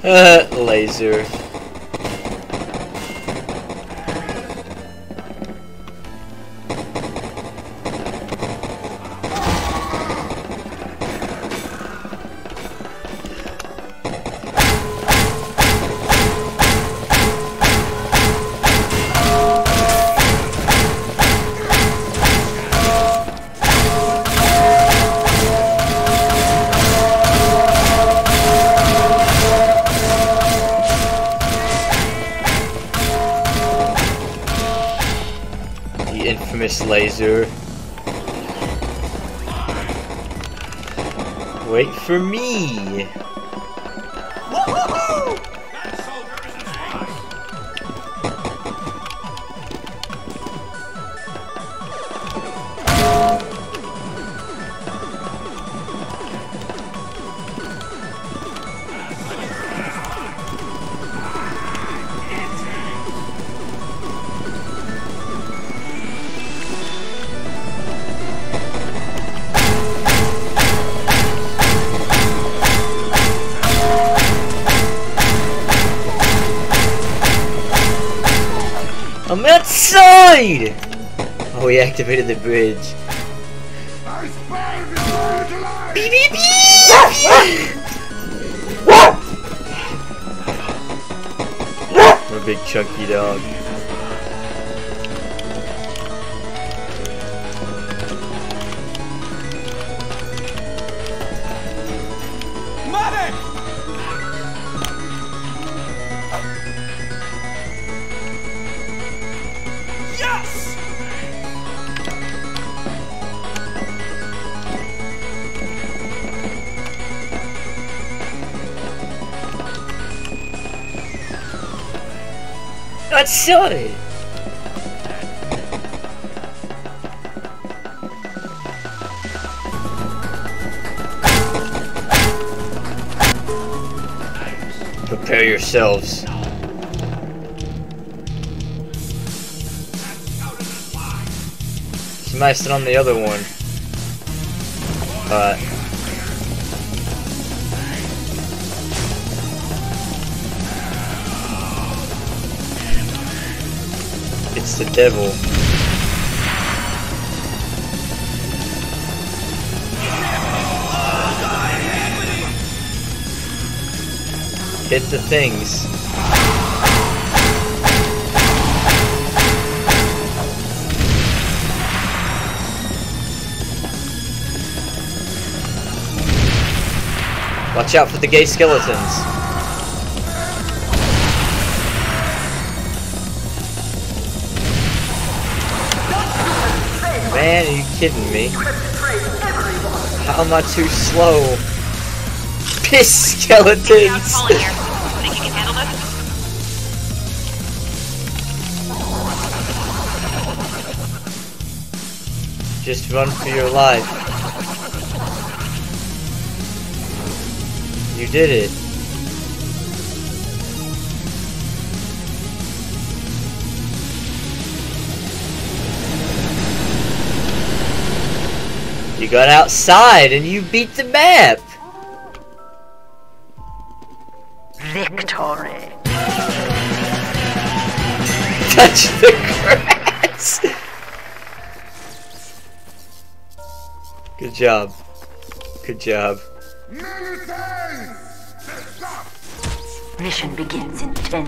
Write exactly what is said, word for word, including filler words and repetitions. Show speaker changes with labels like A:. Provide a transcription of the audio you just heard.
A: Uh, laser. Infamous laser. Wait for me. I'm outside! Oh, we activated the bridge. Beep beep beep! I'm a big chunky dog. That's silly! Prepare yourselves. Smashed it on the other one. Uh. It's the devil. Hit the things. Watch out for the gay skeletons. Man, are you kidding me? How am I too slow? Piss skeletons! Just run for your life. You did it. You got outside and you beat the map!
B: Victory!
A: Touch the grass! Good job. Good job.
B: Mission begins in ten